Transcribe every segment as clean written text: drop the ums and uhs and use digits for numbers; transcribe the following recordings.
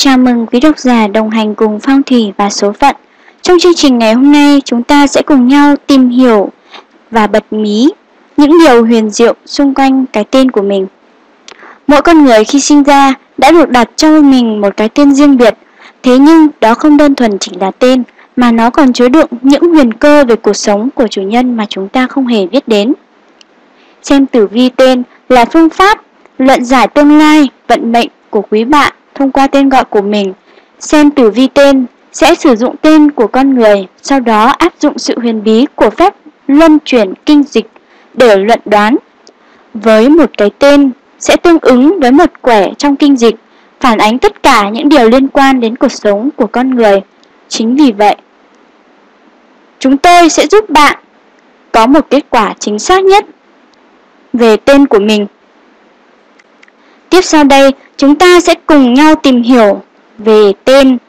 chào mừng quý độc giả đồng hành cùng Phong thủy và số phận. Trong chương trình ngày hôm nay, chúng ta sẽ cùng nhau tìm hiểu và bật mí những điều huyền diệu xung quanh cái tên của mình. Mỗi con người khi sinh ra đã được đặt cho mình một cái tên riêng biệt. Thế nhưng đó không đơn thuần chỉ là tên, mà nó còn chứa đựng những huyền cơ về cuộc sống của chủ nhân mà chúng ta không hề biết đến. Xem tử vi tên là phương pháp luận giải tương lai, vận mệnh của quý bạn thông qua tên gọi của mình. Xem tử vi tên sẽ sử dụng tên của con người, sau đó áp dụng sự huyền bí của phép luân chuyển kinh dịch để luận đoán. Với một cái tên sẽ tương ứng với một quẻ trong kinh dịch, phản ánh tất cả những điều liên quan đến cuộc sống của con người. Chính vì vậy, chúng tôi sẽ giúp bạn có một kết quả chính xác nhất về tên của mình. Tiếp sau đây, chúng ta sẽ cùng nhau tìm hiểu về tên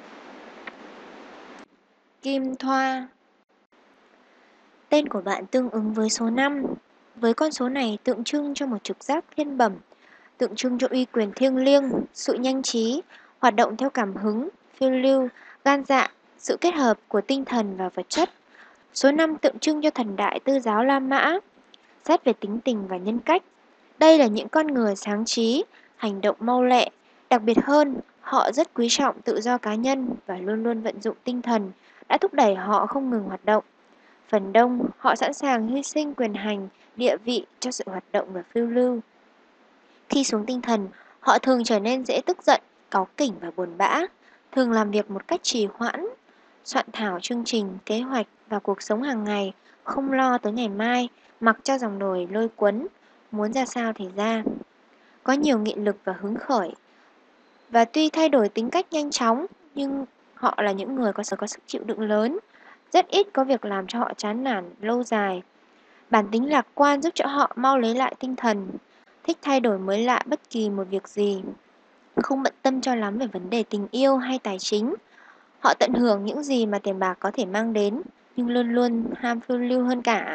Kim Thoa. Tên của bạn tương ứng với số 5. Với con số này tượng trưng cho một trực giác thiên bẩm, tượng trưng cho uy quyền thiêng liêng, sự nhanh trí, hoạt động theo cảm hứng, phiêu lưu, gan dạ, sự kết hợp của tinh thần và vật chất. Số 5 tượng trưng cho thần đại tư giáo La Mã. Xét về tính tình và nhân cách, đây là những con người sáng trí, hành động mau lẹ. Đặc biệt hơn, họ rất quý trọng tự do cá nhân và luôn luôn vận dụng tinh thần đã thúc đẩy họ không ngừng hoạt động. Phần đông, họ sẵn sàng hy sinh quyền hành, địa vị cho sự hoạt động và phiêu lưu. Khi xuống tinh thần, họ thường trở nên dễ tức giận, cáu kỉnh và buồn bã, thường làm việc một cách trì hoãn, soạn thảo chương trình, kế hoạch và cuộc sống hàng ngày, không lo tới ngày mai, mặc cho dòng đời lôi cuốn, muốn ra sao thì ra. Có nhiều nghị lực và hứng khởi. Và tuy thay đổi tính cách nhanh chóng, nhưng họ là những người có sức chịu đựng lớn, rất ít có việc làm cho họ chán nản lâu dài. Bản tính lạc quan giúp cho họ mau lấy lại tinh thần, thích thay đổi mới lạ bất kỳ một việc gì, không bận tâm cho lắm về vấn đề tình yêu hay tài chính. Họ tận hưởng những gì mà tiền bạc có thể mang đến, nhưng luôn luôn ham phiêu lưu hơn cả.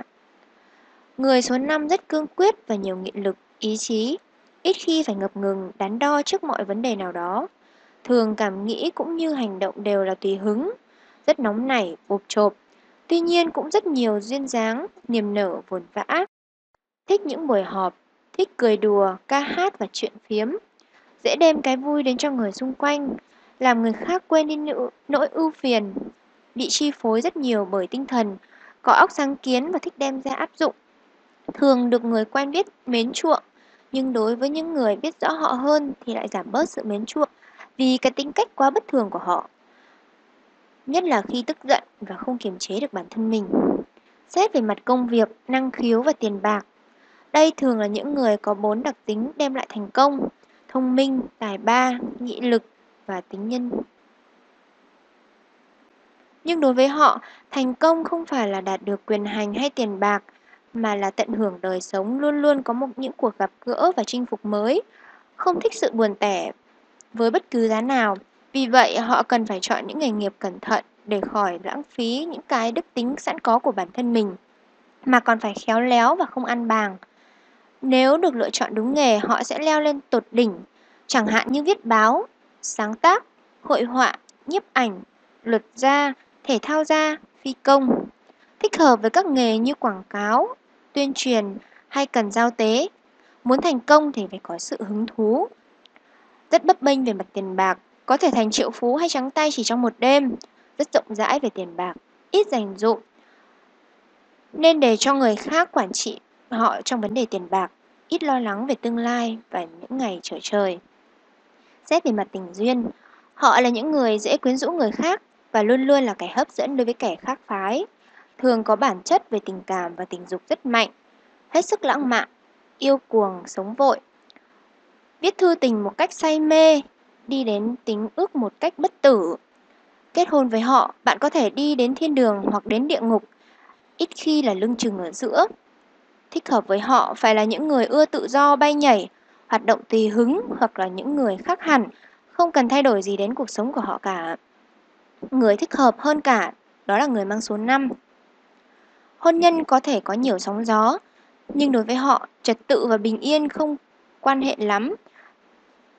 Người số 5 rất cương quyết và nhiều nghị lực, ý chí, ít khi phải ngập ngừng, đắn đo trước mọi vấn đề nào đó. Thường cảm nghĩ cũng như hành động đều là tùy hứng, rất nóng nảy, bộp chộp. Tuy nhiên cũng rất nhiều duyên dáng, niềm nở, vồn vã. Thích những buổi họp, thích cười đùa, ca hát và chuyện phiếm. Dễ đem cái vui đến cho người xung quanh, làm người khác quên đi nỗi ưu phiền. Bị chi phối rất nhiều bởi tinh thần, có óc sáng kiến và thích đem ra áp dụng. Thường được người quen biết mến chuộng, nhưng đối với những người biết rõ họ hơn thì lại giảm bớt sự mến chuộng vì cái tính cách quá bất thường của họ. Nhất là khi tức giận và không kiềm chế được bản thân mình. Xét về mặt công việc, năng khiếu và tiền bạc, đây thường là những người có 4 đặc tính đem lại thành công: thông minh, tài ba, nghị lực và tính nhân. Nhưng đối với họ, thành công không phải là đạt được quyền hành hay tiền bạc, mà là tận hưởng đời sống, luôn luôn có những cuộc gặp gỡ và chinh phục mới, không thích sự buồn tẻ với bất cứ giá nào. Vì vậy, họ cần phải chọn những nghề nghiệp cẩn thận để khỏi lãng phí những cái đức tính sẵn có của bản thân mình, mà còn phải khéo léo và không ăn bàng. Nếu được lựa chọn đúng nghề, họ sẽ leo lên tột đỉnh, chẳng hạn như viết báo, sáng tác, hội họa, nhiếp ảnh, luật gia, thể thao gia, phi công. Thích hợp với các nghề như quảng cáo, tuyên truyền hay cần giao tế. Muốn thành công thì phải có sự hứng thú. Rất bấp bênh về mặt tiền bạc, có thể thành triệu phú hay trắng tay chỉ trong một đêm. Rất rộng rãi về tiền bạc, ít dành dụm, nên để cho người khác quản trị họ trong vấn đề tiền bạc, ít lo lắng về tương lai và những ngày trở trời. Xét về mặt tình duyên, họ là những người dễ quyến rũ người khác và luôn luôn là kẻ hấp dẫn đối với kẻ khác phái. Thường có bản chất về tình cảm và tình dục rất mạnh, hết sức lãng mạn, yêu cuồng, sống vội. Viết thư tình một cách say mê, đi đến tính ước một cách bất tử. Kết hôn với họ, bạn có thể đi đến thiên đường hoặc đến địa ngục, ít khi là lưng chừng ở giữa. Thích hợp với họ phải là những người ưa tự do bay nhảy, hoạt động tùy hứng, hoặc là những người khác hẳn, không cần thay đổi gì đến cuộc sống của họ cả. Người thích hợp hơn cả đó là người mang số 5. Hôn nhân có thể có nhiều sóng gió, nhưng đối với họ, trật tự và bình yên không quan hệ lắm.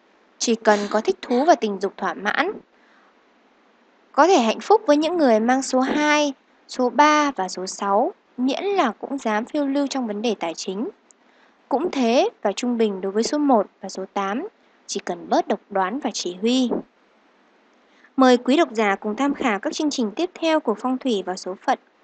chỉ cần có thích thú và tình dục thỏa mãn. Có thể hạnh phúc với những người mang số 2, số 3 và số 6, miễn là cũng dám phiêu lưu trong vấn đề tài chính. Cũng thế và trung bình đối với số 1 và số 8, chỉ cần bớt độc đoán và chỉ huy. Mời quý độc giả cùng tham khảo các chương trình tiếp theo của Phong thủy và số phận